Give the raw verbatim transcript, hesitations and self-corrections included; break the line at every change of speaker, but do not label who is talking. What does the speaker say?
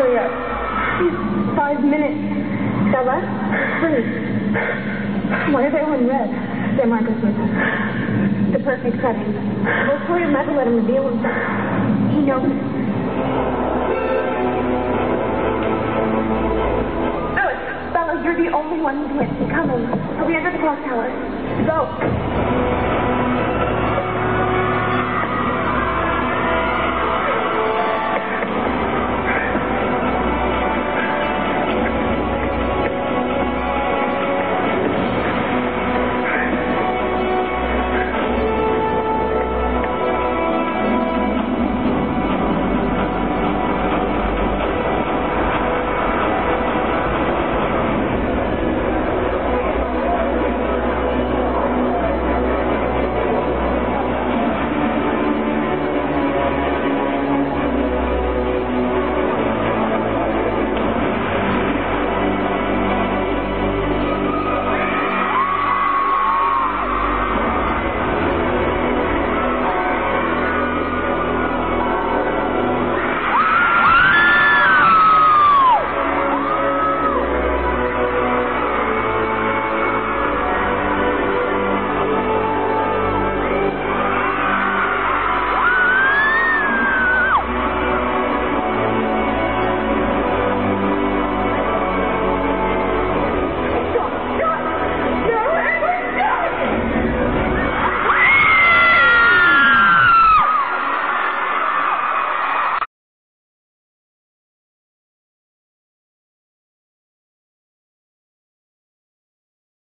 hurry up. Five minutes. Stella, please. Why are they all in red? They're microchips. The perfect setting. We'll pour your metal, let him reveal himself. He knows. Alex, Bella, you're the only one who's went. Come in. I'll be under the clock tower. Go.